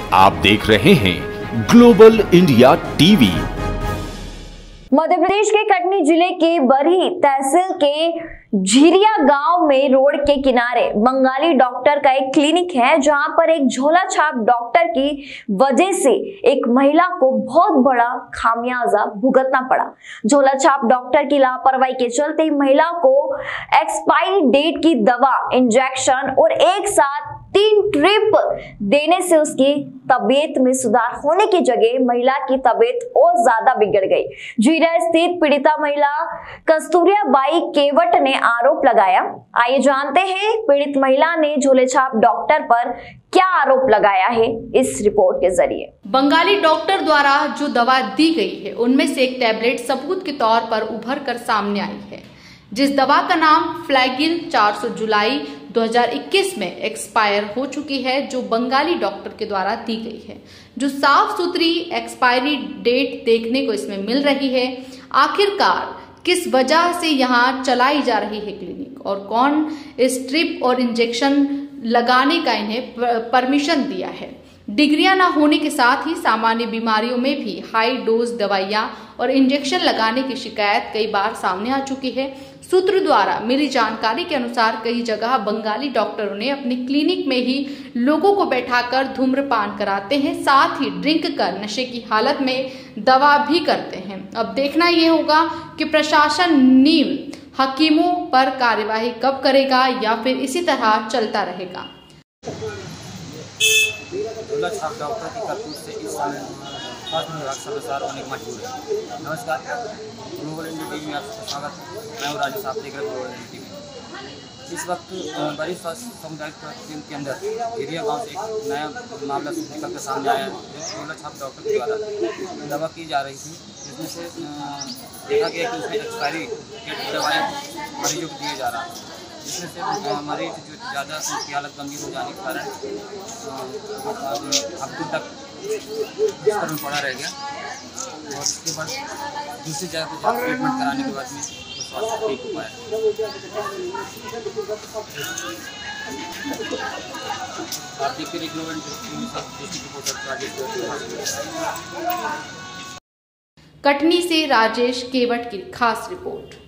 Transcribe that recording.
आप देख रहे हैं global India TV. Madhya Pradesh के कटनी जिले के बरही तहसील के झिरिया गांव में रोड के किनारे बंगाली डॉक्टर का एक क्लिनिक है, जहां पर एक झोला छाप डॉक्टर की वजह से एक महिला को बहुत बड़ा खामियाजा भुगतना पड़ा। झोला छाप डॉक्टर की लापरवाही के चलते महिला को एक्सपायरी डेट की दवा, इंजेक्शन और एक साथ 3 ट्रिप देने से उसकी तबीयत में सुधार होने की जगह महिला की तबीयत और ज्यादा बिगड़ गई। झिरिया स्थित पीड़िता महिला कस्तूरिया बाई केवट ने आरोप लगाया। आइए जानते हैं पीड़ित महिला ने झोले छाप डॉक्टर पर क्या आरोप लगाया है इस रिपोर्ट के जरिए। बंगाली डॉक्टर द्वारा जो दवा दी गई है उनमें से एक टैबलेट सबूत के तौर पर उभर कर सामने आई है, जिस दवा का नाम फ्लैगिल 400 जुलाई 2021 में एक्सपायर हो चुकी है, जो बंगाली डॉक्टर के द्वारा दी गई है, जो साफ सुथरी एक्सपायरी डेट देखने को इसमें मिल रही है। आखिरकार किस वजह से यहाँ चलाई जा रही है क्लिनिक और कौन इस ट्रिप और इंजेक्शन लगाने का इन्हें परमिशन दिया है। डिग्रियां न होने के साथ ही सामान्य बीमारियों में भी हाई डोज दवाइयां और इंजेक्शन लगाने की शिकायत कई बार सामने आ चुकी है। सूत्र द्वारा मिली जानकारी के अनुसार कई जगह बंगाली डॉक्टरों ने अपनी क्लिनिक में ही लोगों को बैठाकर धूम्रपान कराते हैं, साथ ही ड्रिंक कर नशे की हालत में दवा भी करते हैं। अब देखना यह होगा कि प्रशासन नीम हकीमों पर कार्यवाही कब करेगा या फिर इसी तरह चलता रहेगा। झोला छाप डॉक्टर की करतूत से इस समय स्वास्थ्य विभाग समाचार होने को मजबूर है। नमस्कार, ग्लोबल इंडिया टीवी में आपका स्वागत है। मैं हूँ राजेश, आप देख रहे हैं ग्लोबल इंडिया टीवी। इस वक्त बड़ी स्वास्थ्य सामुदायिक केंद्र के अंदर झिरिया गांव से एक नया मामला निकल कर सामने आया है, जो झोला छाप डॉक्टर के द्वारा दवा की जा रही थी, जिसमें से देखा गया कि उसमें एक्सपायरी डेट दवाएँ मरीजों को दिए जा रहा है, जिसमें से मरीज जो ज़्यादा उनकी हालत गंभीर हो जाने के कारण हफ्तों तक बिस्तर में पड़ा रह गया और उसके बाद दूसरी जगह पर ट्रीटमेंट कराने के बाद में स्वास्थ्य ठीक हो पाया। आप देखते रहिए ग्लोबल कटनी से राजेश केवट की खास रिपोर्ट।